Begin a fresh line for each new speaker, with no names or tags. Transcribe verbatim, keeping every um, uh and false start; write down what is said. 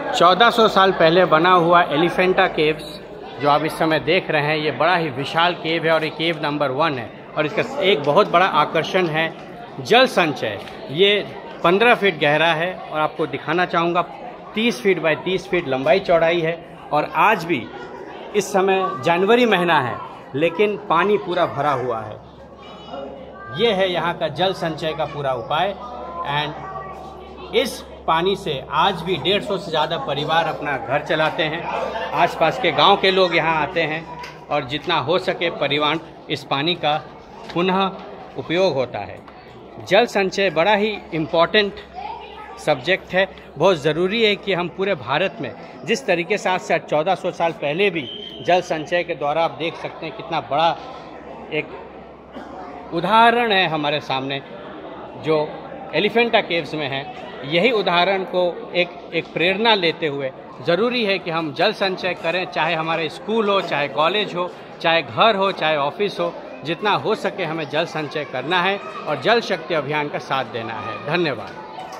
चौदह सौ साल पहले बना हुआ एलिफेंटा केव्स जो आप इस समय देख रहे हैं, ये बड़ा ही विशाल केव है और ये केव नंबर वन है। और इसका एक बहुत बड़ा आकर्षण है जल संचय। ये पंद्रह फीट गहरा है और आपको दिखाना चाहूँगा तीस फीट बाय तीस फीट लंबाई चौड़ाई है। और आज भी इस समय जनवरी महीना है लेकिन पानी पूरा भरा हुआ है। ये है यहाँ का जल संचय का पूरा उपाय। एंड इस पानी से आज भी डेढ़ सौ से ज़्यादा परिवार अपना घर चलाते हैं। आसपास के गांव के लोग यहाँ आते हैं और जितना हो सके परिवार इस पानी का पुनः उपयोग होता है। जल संचय बड़ा ही इम्पॉर्टेंट सब्जेक्ट है। बहुत ज़रूरी है कि हम पूरे भारत में जिस तरीके से आज से चौदह सौ साल पहले भी जल संचय के द्वारा आप देख सकते हैं कितना बड़ा एक उदाहरण है हमारे सामने जो एलिफेंटा केव्स में है। यही उदाहरण को एक एक प्रेरणा लेते हुए ज़रूरी है कि हम जल संचय करें, चाहे हमारे स्कूल हो, चाहे कॉलेज हो, चाहे घर हो, चाहे ऑफिस हो। जितना हो सके हमें जल संचय करना है और जल शक्ति अभियान का साथ देना है। धन्यवाद।